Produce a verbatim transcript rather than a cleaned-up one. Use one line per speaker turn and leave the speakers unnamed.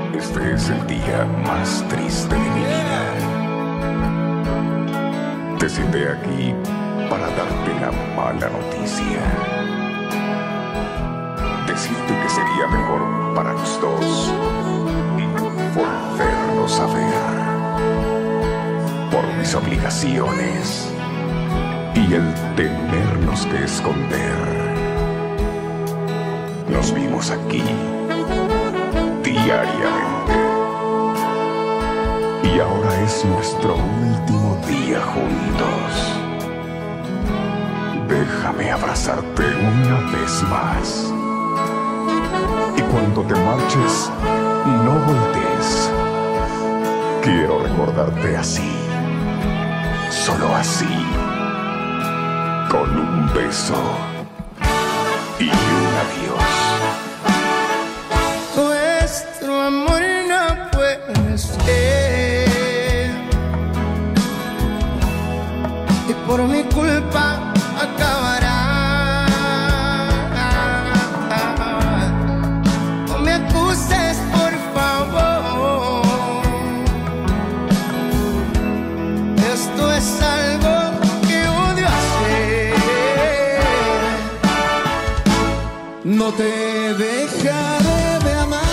Este es el día más triste de mi vida. Te cité aquí para darte la mala noticia. Decirte que sería mejor para los dos volvernos a ver. Por mis obligaciones y el tenernos que esconder. Nos vimos aquí diariamente. Y ahora es nuestro último día juntos. Déjame abrazarte una vez más. Y cuando te marches, no voltees. Quiero recordarte así, solo así, con un beso y un adiós.
Nuestro amor no puede ser, y por mi culpa acabará. No me acuses, por favor. Esto es algo que odio hacer. No te dejaré de amar.